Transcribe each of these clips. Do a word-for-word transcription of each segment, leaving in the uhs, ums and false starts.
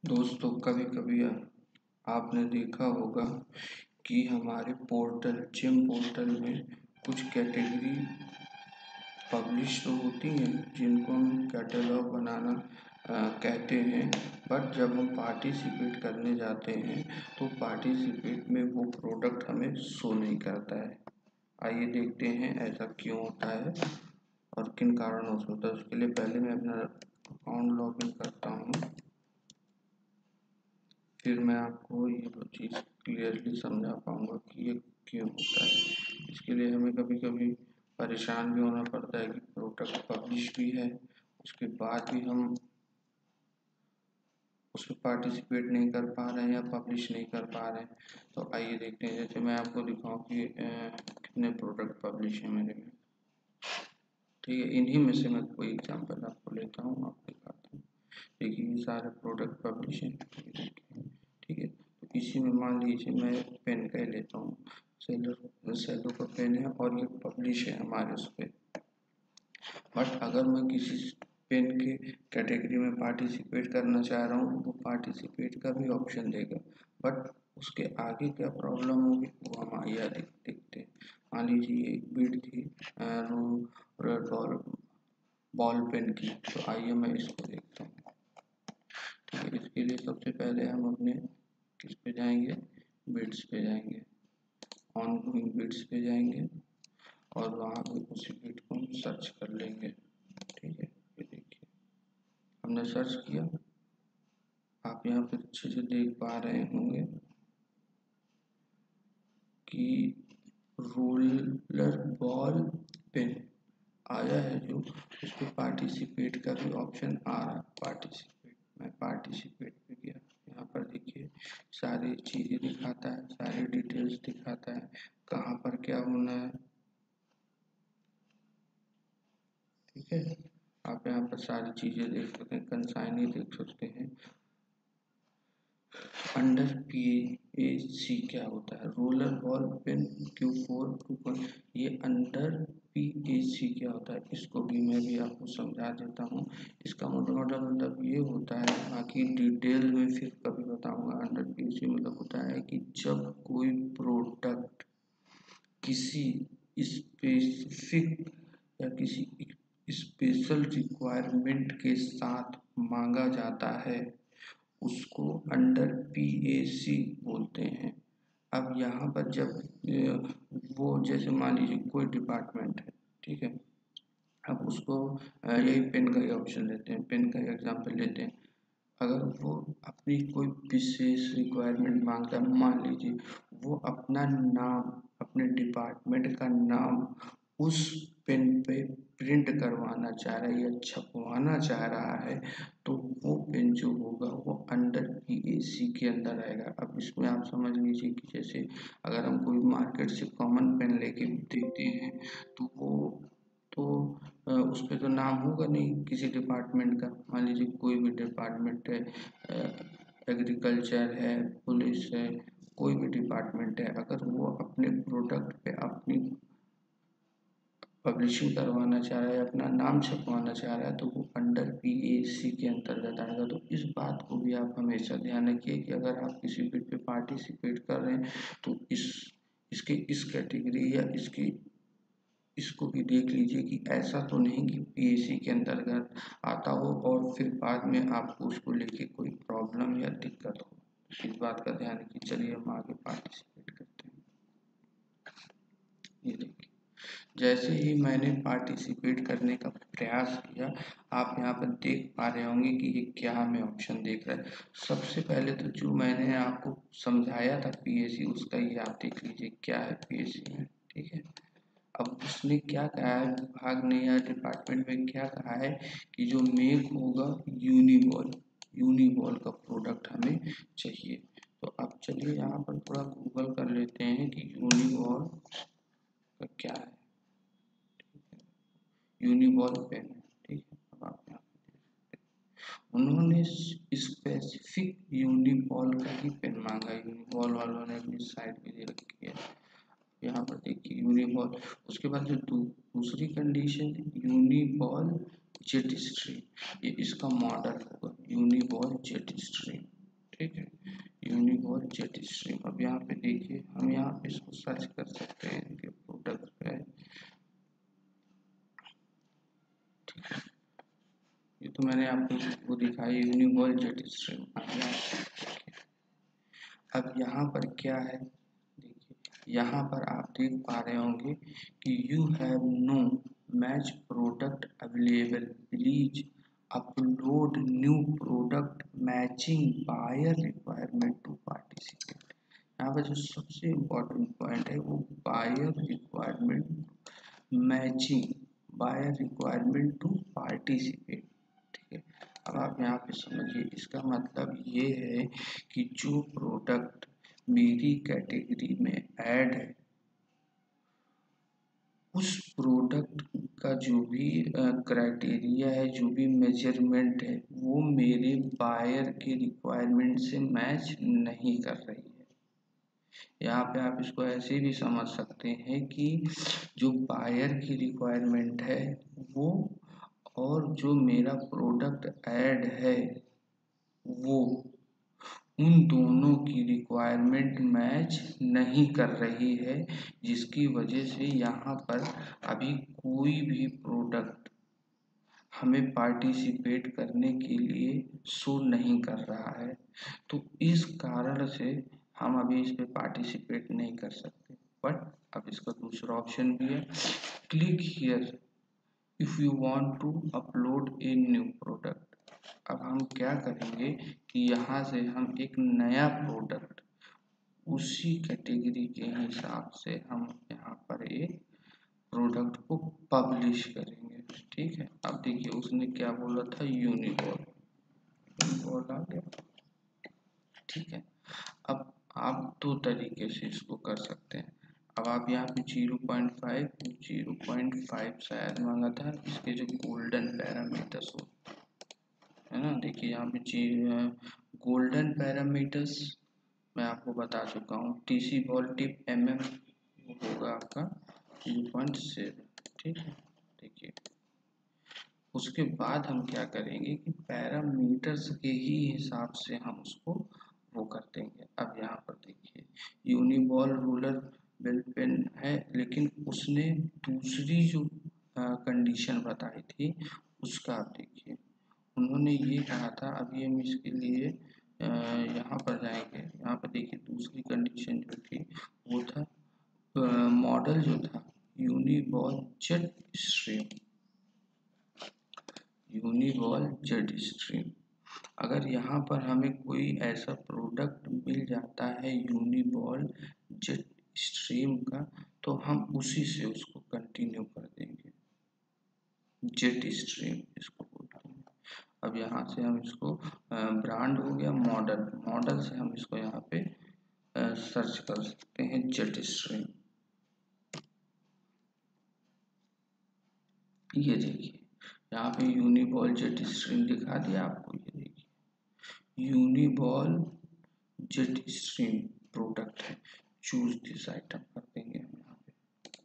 दोस्तों, कभी कभी आपने देखा होगा कि हमारे पोर्टल जिम पोर्टल में कुछ कैटेगरी पब्लिश तो होती हैं जिनको हम कैटलॉग बनाना आ, कहते हैं। बट जब हम पार्टिसिपेट करने जाते हैं तो पार्टिसिपेट में वो प्रोडक्ट हमें शो नहीं करता है। आइए देखते हैं ऐसा क्यों होता है और किन कारणों से होता है। उसके लिए पहले मैं अपना अकाउंट लॉगिन करता हूँ, फिर मैं आपको ये चीज़ क्लियरली समझा पाऊँगा कि ये क्यों होता है। इसके लिए हमें कभी कभी परेशान भी होना पड़ता है कि प्रोडक्ट पब्लिश भी है, उसके बाद भी हम उसमें पार्टिसिपेट नहीं कर पा रहे हैं या पब्लिश नहीं कर पा रहे हैं। तो आइए देखते हैं, जैसे मैं आपको दिखाऊं कि कितने प्रोडक्ट पब्लिश है मेरे में। ठीक है, इन्हीं में से मैं कोई एग्जांपल आपको लेता हूँ, आप दिखाता हूँ। देखिए ये सारे प्रोडक्ट पब्लिश हैं, ठीक है। तो इसी में मान लीजिए मैं पेन का ही लेता हूँ, सेलो सेलो का पेन है और ये पब्लिश है हमारे उस पर। बट अगर मैं किसी पेन के कैटेगरी में पार्टिसिपेट करना चाह रहा हूँ, वो पार्टिसिपेट का भी ऑप्शन देगा। बट उसके आगे क्या प्रॉब्लम होगी वो हम आइए देखते हैं। मान लीजिए एक बीट थी रेड बॉल बॉल पेन की, तो आइए मैं इसको देखता हूँ। ठीक है, इसके लिए सबसे पहले हम अपने किस पे जाएंगे, बिट्स पे जाएंगे, ऑन गोइंग बिट्स पे जाएंगे और वहाँ पे उसी बिट को हम सर्च कर लेंगे। ठीक है, ये देखिए हमने सर्च किया, आप यहाँ पे अच्छे से देख पा रहे होंगे कि रोलर बॉल पेन आया है, जो उस पर पार्टिसिपेट का भी ऑप्शन आ रहा है। पार्टिसिपेट, मैं पार्टिसिपेट पे गया, यहाँ पर देखिए सारी चीज़ें दिखाता है, सारी डिटेल्स दिखाता है, कहाँ पर क्या होना है। ठीक है, आप यहाँ पर सारी चीज़ें देख सकते हैं, कंसाइनी देख सकते हैं। अंडर पी ए सी क्या होता है, roller ball pen Q four two point, ये अंडर पी ए सी क्या होता है, इसको भी मैं भी आपको समझा देता हूँ। इसका मतलब मतलब ये होता है, बाकी डिटेल में फिर कभी बताऊंगा। अंडर पी ए सी मतलब होता है कि जब कोई प्रोडक्ट किसी स्पेसिफिक या किसी स्पेशल रिक्वायरमेंट के साथ मांगा जाता है, उसको अंडर पी ए सी बोलते हैं। अब यहाँ पर जब वो जैसे मान लीजिए कोई डिपार्टमेंट है, ठीक है, अब उसको यही पेन का ही ऑप्शन लेते हैं, पेन का एग्जाम्पल लेते हैं। अगर वो अपनी कोई विशेष रिक्वायरमेंट मांगता है, मान लीजिए वो अपना नाम, अपने डिपार्टमेंट का नाम उस पेन पे प्रिंट करवाना चाह रहा है या छपवाना चाह रहा है, तो वो पेन जो होगा वो अंडर पी ए सी के अंदर आएगा। अब इसमें आप समझ लीजिए कि जैसे अगर हम कोई मार्केट से कॉमन पेन लेके देखते हैं तो वो तो उस पर तो नाम होगा नहीं किसी डिपार्टमेंट का। मान लीजिए कोई भी डिपार्टमेंट है, एग्रीकल्चर है, पुलिस है, कोई भी डिपार्टमेंट है, अगर वो अपने प्रोडक्ट पे अपनी पब्लिशिंग करवाना चाह रहा है, अपना नाम छपवाना चाह रहा है, तो वो अंडर पी ए सी के अंतर्गत आएगा। तो इस बात को भी आप हमेशा ध्यान रखिए कि अगर आप किसी बिड पे पार्टिसिपेट कर रहे हैं तो इस इसके इस कैटेगरी या इसकी इसको भी देख लीजिए कि ऐसा तो नहीं कि पी ए सी के अंतर्गत आता हो और फिर बाद में आपको उसको लेके कोई प्रॉब्लम या दिक्कत हो। इस बात का ध्यान रखिए। चलिए हम आगे पार्टिसिपेट करते हैं। ये देखिए जैसे ही मैंने पार्टिसिपेट करने का प्रयास किया, आप यहाँ पर देख पा रहे होंगे कि ये क्या हमें ऑप्शन देख रहा है। सबसे पहले तो जो मैंने आपको समझाया था पी ए सी, उसका ये आप देख लीजिए क्या है पी ए सी में। ठीक है, अब उसने क्या कहा है, विभाग ने या डिपार्टमेंट में क्या कहा है कि जो मेक होगा यूनिबॉल, यूनिबॉल का प्रोडक्ट हमें चाहिए। तो अब चलिए यहाँ पर थोड़ा गूगल कर लेते हैं कि यूनिबॉल का क्या है। यूनिबॉल पेन है, ठीक है। अब आप यहाँ उन्होंने स्पेसिफिक यूनिबॉल का ही पेन मांगा, यूनिबॉल वालों ने अपनी साइट पे दे रखी है। यहाँ पर देखिए यूनिबॉल, उसके बाद जो दू, दूसरी कंडीशन यूनिबॉल जेट स्ट्रीम, ये इसका मॉडल होगा Uniball jet stream. Uniball jet stream. अब यहाँ पे देखिए हम यहाँ पे इसको सर्च कर सकते हैं कि प्रोडक्ट है, ठीक है। ये तो मैंने आपको वो दिखाई यूनिवॉल जेट स्ट्रीम। अब यहाँ पर क्या है, देखिए यहाँ पर आप देख पा रहे होंगे कि you have no match product available, please upload new product matching buyer requirement to participate. यहाँ पर जो सबसे इम्पोर्टेंट पॉइंट है वो buyer requirement matching, buyer requirement to participate, ठीक है। अब आप यहाँ पे समझिए, इसका मतलब ये है कि जो प्रोडक्ट मेरी कैटेगरी में ऐड है उस प्रोडक्ट का जो भी क्राइटेरिया है, जो भी मेजरमेंट है, वो मेरे बायर के रिक्वायरमेंट से मैच नहीं कर रही है। यहाँ पे आप इसको ऐसे भी समझ सकते हैं कि जो बायर की रिक्वायरमेंट है वो और जो मेरा प्रोडक्ट ऐड है वो, उन दोनों की रिक्वायरमेंट मैच नहीं कर रही है, जिसकी वजह से यहाँ पर अभी कोई भी प्रोडक्ट हमें पार्टिसिपेट करने के लिए शो नहीं कर रहा है। तो इस कारण से हम अभी इस पे पार्टिसिपेट नहीं कर सकते। बट अब इसका दूसरा ऑप्शन भी है, click here if you want to upload a new product. अब हम क्या करेंगे कि यहाँ से हम एक नया प्रोडक्ट उसी कैटेगरी के हिसाब से हम यहाँ पर एक प्रोडक्ट को पब्लिश करेंगे, ठीक है। अब देखिए उसने क्या बोला था, यूनिवॉल, यूनिवॉल आ गया, ठीक है। अब आप दो तरीके से इसको कर सकते हैं। अब आप यहाँ पे zero point five zero point five शायद मांगा था, इसके जो गोल्डन पैरामीटर्स होते है ना, देखिए यहाँ पे गोल्डन पैरामीटर्स मैं आपको बता चुका हूँ। TC ball tip M M होगा आपका ज़ीरो पॉइंट सेवन, ठीक है। देखिए उसके बाद हम क्या करेंगे कि पैरामीटर्स के ही हिसाब से हम उसको वो कर देंगे। अब यहाँ पर देखिए यूनिबॉल रूलर बेल पेन है, लेकिन उसने दूसरी जो कंडीशन बताई थी उसका आप देखिए, उन्होंने ये कहा था, अभी हम इसके लिए यहाँ पर जाएंगे। यहाँ पर देखिए दूसरी कंडीशन जो थी वो था मॉडल जो था Uniball jet stream, Uniball jet stream. अगर यहाँ पर हमें कोई ऐसा प्रोडक्ट मिल जाता है यूनिबॉल जेट स्ट्रीम का, तो हम उसी से उसको कंटिन्यू कर देंगे, जेट स्ट्रीम इसको बोलते हैं। अब यहाँ से हम इसको ब्रांड हो गया मॉडल, मॉडल से हम इसको यहाँ पे सर्च कर सकते हैं जेट स्ट्रीम। ये देखिए यहाँ पे यूनिबॉल जेट स्ट्रीम दिखा दिया आपको, ये देखिए यूनिबॉल जेट स्ट्रीम प्रोडक्ट है, चूज दिस आइटम कर देंगे हम यहाँ पे।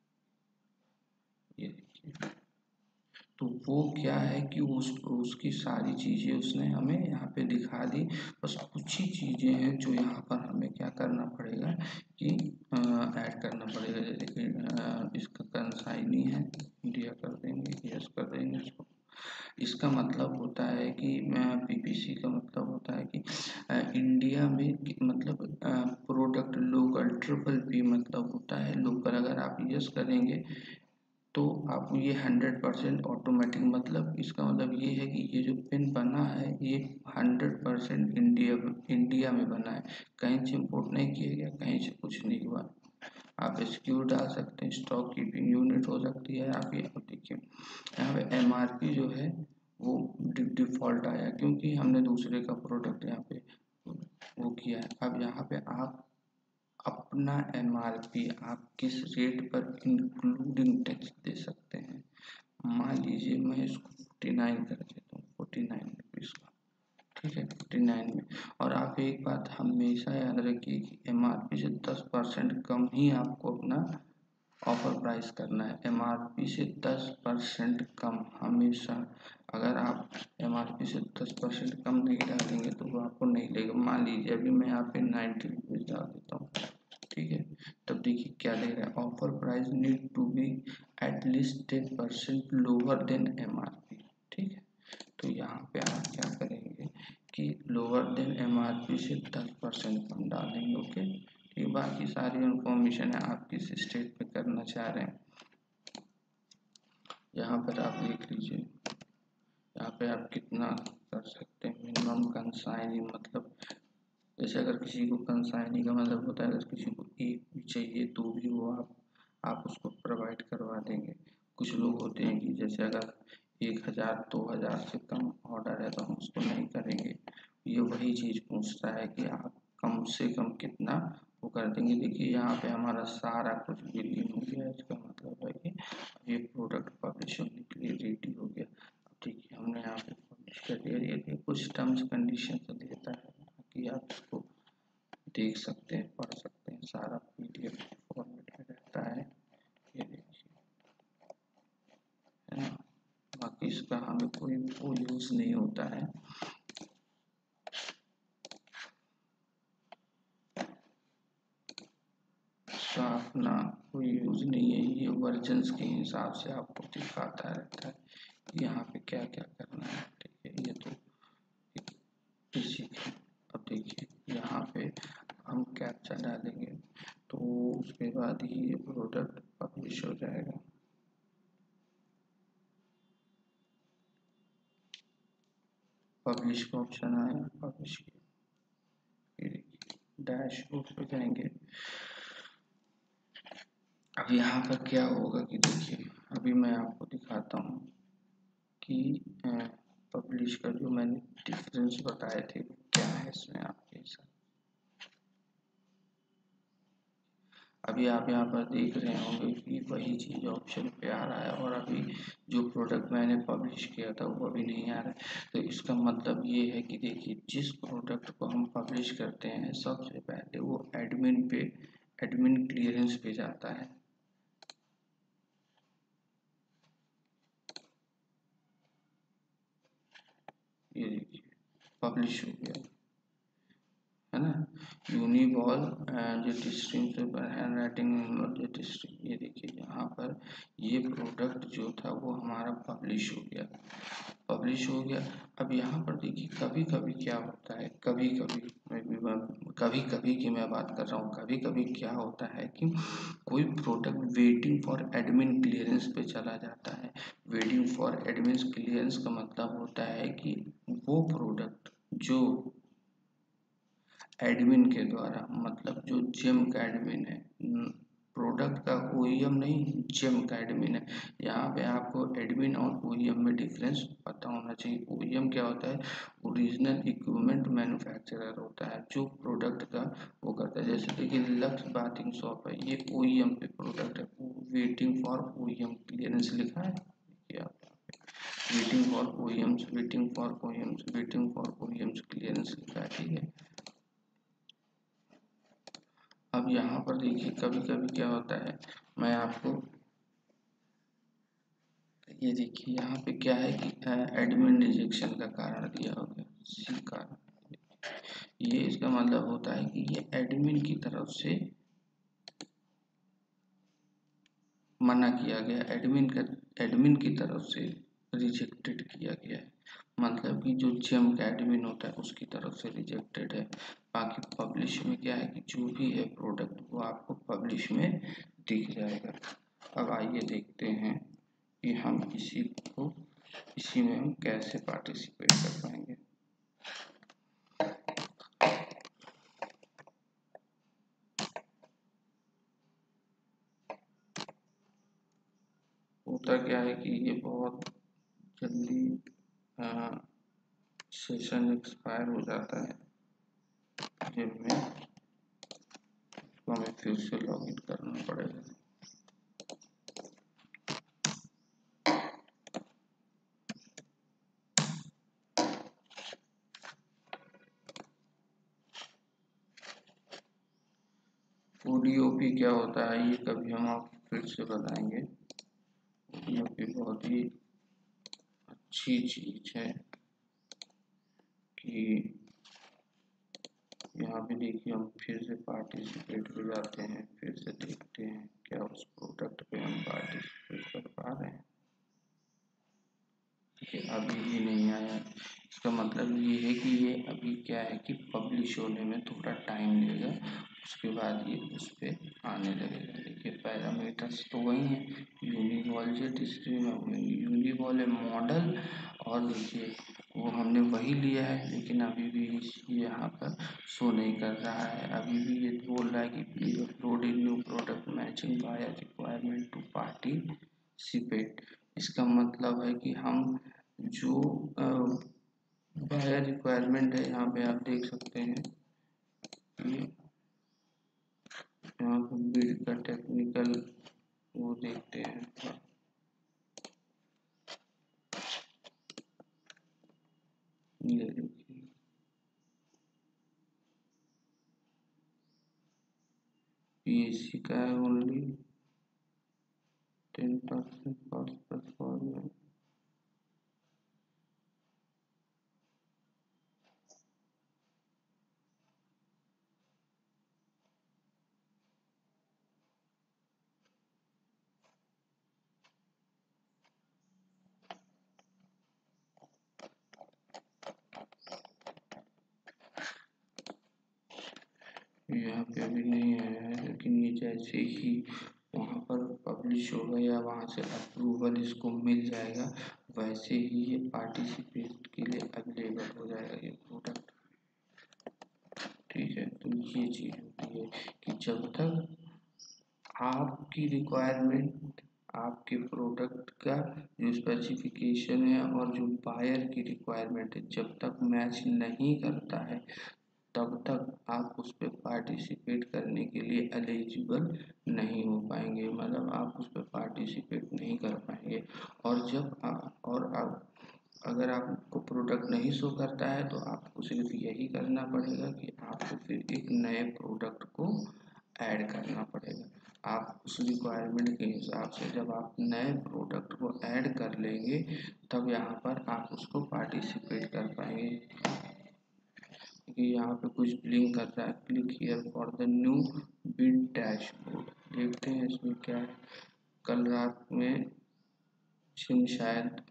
ये देखिए तो वो क्या है कि उस उसकी सारी चीज़ें उसने हमें यहाँ पे दिखा दी, बस कुछ ही चीज़ें हैं जो यहाँ पर हमें क्या करना पड़ेगा कि ऐड करना पड़ेगा। जैसे कि इसका कंसाइनी है, इंडिया कर देंगे, यस कर देंगे इसको। इसका मतलब होता है कि पीपीसी का मतलब होता है कि इंडिया में मतलब प्रोडक्ट लोकल, ट्रिपल पी मतलब होता है लोकल। अगर आप यस करेंगे तो आपको ये हंड्रेड परसेंट ऑटोमेटिक, मतलब इसका मतलब ये है कि ये जो पेन बना है ये हंड्रेड परसेंट इंडिया इंडिया में बना है, कहीं से इम्पोर्ट नहीं किया गया, कहीं से कुछ नहीं हुआ। आप एसक्यू डाल सकते हैं, स्टॉक कीपिंग यूनिट हो सकती है। आप ये देखिए यहाँ पे एमआरपी जो है वो डिफॉल्ट आया क्योंकि हमने दूसरे का प्रोडक्ट यहाँ पे वो किया है। अब यहाँ पे आप अपना एमआरपी आप किस रेट पर इंक्लूडिंग टैक्स दे सकते हैं। मान लीजिए मैं इसको फोर्टी नाइन कर देता हूँ, फोर्टी नाइन रुपीज़ का, ठीक है, फोर्टी नाइन में। और आप एक बात हमेशा याद रखिए कि एमआरपी से दस परसेंट कम ही आपको अपना ऑफर प्राइस करना है, एमआरपी से दस परसेंट कम हमेशा। अगर आप एमआरपी से दस परसेंट कम नहीं डालेंगे तो वो आपको नहीं लेगा। मान लीजिए अभी मैं यहाँ पे नाइन्टी रुपीज़ डाल देता हूँ, ठीक है। तब देखिए क्या दे रहा है, offer price need to be at least ten percent lower than MRP, ठीक है। तो यहाँ पे आप क्या करेंगे कि लोअर देन एमआरपी से दस परसेंट कम डालेंगे, ओके। ये बाकी सारी इंफॉर्मेशन है आप किस स्टेज पे करना चाह रहे हैं, यहाँ पर आप लिख लीजिए। यहाँ पे आप कितना कर सकते हैं, मिनिमम कंसाइनी, मतलब जैसे अगर किसी को कंसाइनी का मतलब होता है अगर किसी को एक भी चाहिए तो भी वो आप आप उसको प्रोवाइड करवा देंगे। कुछ लोग होते हैं कि जैसे अगर एक हज़ार दो हज़ार से कम ऑर्डर है तो हम उसको नहीं करेंगे। ये वही चीज़ पूछता है कि आप कम से कम कितना वो कर देंगे। देखिए यहाँ पे हमारा सारा कुछ बिलिंग हो गया, इसका मतलब है कि ये प्रोडक्ट पब्लिश होने के लिए रेडी हो गया। अब देखिए हमने यहाँ पे पब्लिश कर दिया। ये कुछ टर्म्स कंडीशन तो देता है कि आप इसको देख सकते हैं, पढ़ सकते हैं, सारा पीडीएफ फॉर्मेट में रहता है, ये देखिए, है ना। बाकी इसका हमें कोई वो यूज़ नहीं होता है। इसका अपना कोई यूज़ नहीं है, ये वर्जन्स के हिसाब से आपको दिखाता रहता है यहाँ पे क्या क्या करना है, ठीक है। ये तो बेसिक है। अब देखिए यहाँ पे हम कैप्चा डालेंगे तो उसके बाद ही ये प्रोडक्ट पब्लिश हो जाएगा। पब्लिश का ऑप्शन आया, पब्लिश किया, डैशबोर्ड पे जाएंगे। अब यहाँ पर क्या होगा कि देखिए अभी मैं आपको दिखाता हूँ कि पब्लिश का जो मैंने डिफरेंस बताए थे क्या है इसमें आपके साथ। अभी आप यहाँ पर देख रहे होंगे कि वही चीज़ ऑप्शन पे आ रहा है और अभी जो प्रोडक्ट मैंने पब्लिश किया था वो अभी नहीं आ रहा है। तो इसका मतलब ये है कि देखिए जिस प्रोडक्ट को हम पब्लिश करते हैं सबसे पहले वो एडमिन पे एडमिन क्लियरेंस पे जाता है। ये देखिए पब्लिश हो गया, है ना। यूनिवॉल जेट स्ट्रीम से हैंड राइटिंग जेट स्ट्रीम, ये देखिए यहाँ पर ये प्रोडक्ट जो था वो हमारा पब्लिश हो गया, पब्लिश हो गया। अब यहाँ पर देखिए कभी कभी क्या होता है, कभी कभी मैं कभी कभी की मैं बात कर रहा हूँ, कभी कभी क्या होता है कि कोई product waiting for admin clearance पे चला जाता है। वेटिंग फॉर एडमिन क्लियरेंस का मतलब होता है कि वो प्रोडक्ट जो एडमिन के द्वारा, मतलब जो जेम का एडमिन है, प्रोडक्ट का ओईएम नहीं, जेम का एडमिन है। यहाँ पे आपको एडमिन और ओईएम में डिफरेंस पता होना चाहिए। ओईएम क्या होता है, ओरिजिनल इक्विपमेंट मैन्युफैक्चरर होता है जो प्रोडक्ट का वो करता है। जैसे देखिए लक्स बाथिंग शॉप है, ये ओईएम पे प्रोडक्ट है, वेटिंग फॉर ओईएम क्लियरेंस लिखा है, देखिए आप waiting for OEMs, waiting for OEMs, waiting for OEMs clearance लिखा है, ठीक है। अब यहाँ पर देखिए कभी कभी क्या होता है, मैं आपको ये देखिए यहाँ पे क्या है कि एडमिन रिजेक्शन का कारण दिया हो गया, सी कारण। ये इसका मतलब होता है कि ये एडमिन की तरफ से मना किया गया, एडमिन का एडमिन की तरफ से रिजेक्टेड किया गया है। मतलब कि जो जेम का एडमिन होता है उसकी तरफ से रिजेक्टेड है। बाकी पब्लिश में क्या है कि जो भी है प्रोडक्ट वो आपको पब्लिश में दिख जाएगा। अब आइए देखते हैं कि हम इसी को इसी में हम कैसे पार्टिसिपेट कर पाएंगे। होता क्या है कि ये बहुत जल्दी सेशन एक्सपायर हो जाता है, जिनमें इसको हमें फिर से लॉगिन करना पड़ेगा। ओडीओपी क्या होता है ये कभी हम आप फिर से बताएंगे, जो कि बहुत ही अच्छी चीज है कि यहाँ पे देखिए हम फिर से पार्टिसिपेट पे जाते हैं, फिर से देखते हैं क्या उस प्रोडक्ट पे हम पार्टिसिपेट कर पा रहे हैं। ये अभी भी नहीं आया, इसका मतलब ये है कि ये अभी क्या है कि पब्लिश होने में थोड़ा टाइम लेगा, उसके बाद ये उस पर आने लगेगा। देखिए पैरामीटर्स तो वही हैं, यूनिवॉल जेट स्ट्रीम है, यूनिवॉल है मॉडल, और देखिए वो हमने वही लिया है, लेकिन अभी भी यहाँ पर शो नहीं कर रहा है। अभी भी ये बोल रहा है कि please upload in new product matching buyer requirement to participate. इसका मतलब है कि हम जो बायर रिक्वायरमेंट है, यहाँ पे आप देख सकते हैं कि यहाँ पे बिल्ड का टेक्निकल वो देखते हैं, ये देखिए पीएससी का है only ten percent cost performance. यहाँ पे अभी नहीं आया है, लेकिन ये जैसे ही वहाँ पर पब्लिश होगा या वहाँ से अप्रूवल इसको मिल जाएगा, वैसे ही ये पार्टिसिपेट के लिए अवेलेबल हो जाएगा ये प्रोडक्ट। ठीक है, तो ये चीज़ होती है कि जब तक आपकी रिक्वायरमेंट, आपके प्रोडक्ट का जो स्पेसिफिकेशन है और जो बायर की रिक्वायरमेंट है, जब तक मैच नहीं करता है, तब तक आप उस पर पार्टिसिपेट करने के लिए एलिजिबल नहीं हो पाएंगे, मतलब आप उस पर पार्टिसिपेट नहीं कर पाएंगे। और जब आप और आप अगर आपको प्रोडक्ट नहीं शो करता है, तो आपको सिर्फ यही करना पड़ेगा कि आपको फिर एक नए प्रोडक्ट को ऐड करना पड़ेगा। आप उस रिक्वायरमेंट के हिसाब से जब आप नए प्रोडक्ट को ऐड कर लेंगे, तब यहाँ पर आप उसको पार्टिसिपेट कर पाएंगे। कि यहाँ पे कुछ ब्लिंक कर रहा है, click here for the new bid dashboard. देखते हैं इसमें क्या है। कल रात में जिम शायद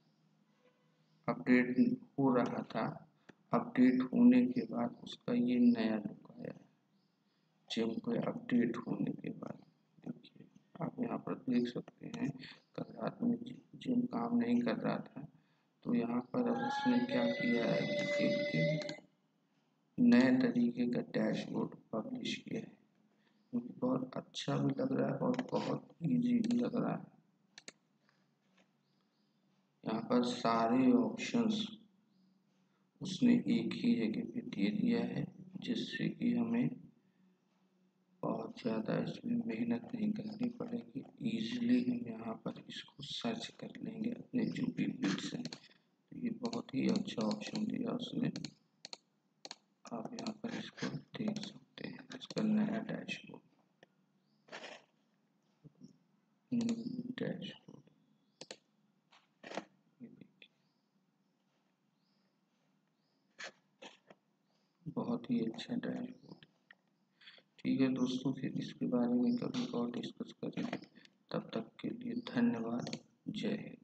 अपडेट हो रहा था, अपडेट होने के बाद उसका ये नया लुक आया है, जिम को अपडेट होने के बाद। देखिए आप यहाँ पर देख सकते हैं, कल रात में जिम काम नहीं कर रहा था, तो यहाँ पर अब उसने क्या किया है कि एक नए तरीके का डैशबोर्ड पब्लिश किया है, मुझे बहुत अच्छा भी लग रहा है और बहुत इजी भी लग रहा है। यहाँ पर सारे ऑप्शंस उसने एक ही जगह पे दे दिया है, जिससे कि हमें बहुत ज़्यादा इसमें मेहनत नहीं करनी पड़ेगी। इजीली हम यहाँ पर इसको सर्च कर लेंगे अपने जो भी बिट्स हैं। तो ये बहुत ही अच्छा ऑप्शन दिया उसने, आप यहाँ पर इसको देख सकते हैं, इसका नया डैशबोर्ड डैशबोर्ड बहुत ही अच्छा डैशबोर्ड। ठीक है दोस्तों, फिर इसके बारे में कभी और डिस्कस करेंगे। तब तक के लिए धन्यवाद। जय हिंद।